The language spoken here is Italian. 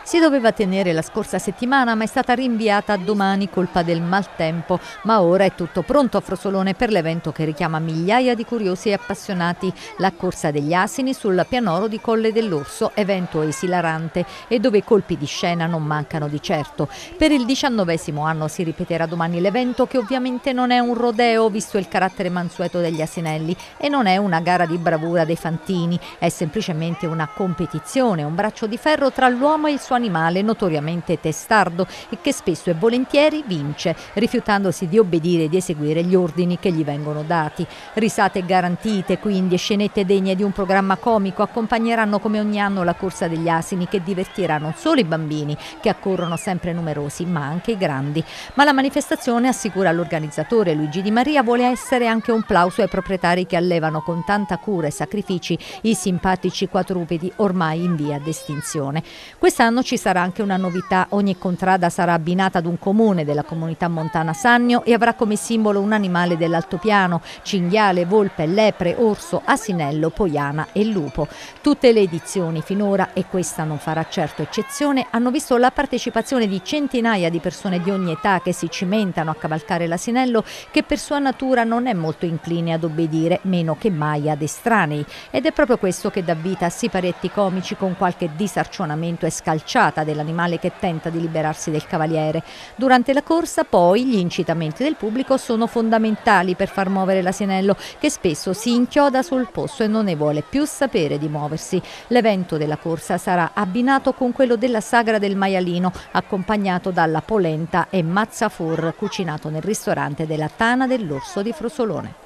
Si doveva tenere la scorsa settimana, ma è stata rinviata a domani colpa del maltempo. Ma ora è tutto pronto a Frosolone per l'evento che richiama migliaia di curiosi e appassionati. La corsa degli asini sul pianoro di Colle dell'Orso, evento esilarante e dove i colpi di scena non mancano di certo. Per il 19° anno si ripeterà domani l'evento, che ovviamente non è un rodeo, visto il carattere mansueto degli asinelli, e non è una gara di bravura dei fantini, è semplicemente una competizione, un braccio di ferro tra l'uomo e il suo animale notoriamente testardo e che spesso e volentieri vince, rifiutandosi di obbedire e di eseguire gli ordini che gli vengono dati. Risate garantite quindi e scenette degne di un programma comico accompagneranno come ogni anno la corsa degli asini, che divertirà non solo i bambini, che accorrono sempre numerosi, ma anche i grandi. Ma la manifestazione, assicura l'organizzatore Luigi Di Maria, vuole essere anche un plauso ai proprietari che allevano con tanta cura e sacrifici i simpatici quadrupedi ormai in via d'estinzione. Quest'anno ci sarà anche una novità: ogni contrada sarà abbinata ad un comune della comunità montana Sannio e avrà come simbolo un animale dell'altopiano: cinghiale, volpe, lepre, orso, asinello, poiana e lupo. Tutte le edizioni finora, e questa non farà certo eccezione, hanno visto la partecipazione di centinaia di persone di ogni età che si cimentano a cavalcare l'asinello, che per sua natura non è molto incline ad obbedire, meno che mai ad estranei, ed è proprio questo che dà vita a siparietti comici con qualche disarcionamento e scalciata dell'animale che tenta di liberarsi del cavaliere. Durante la corsa poi gli incitamenti del pubblico sono fondamentali per far muovere l'asinello, che spesso si inchioda sul posto e non ne vuole più sapere di muoversi. L'evento della corsa sarà abbinato con quello della sagra del maialino, accompagnato dalla polenta e mazzafur cucinato nel ristorante della Tana dell'Orso di Frosolone.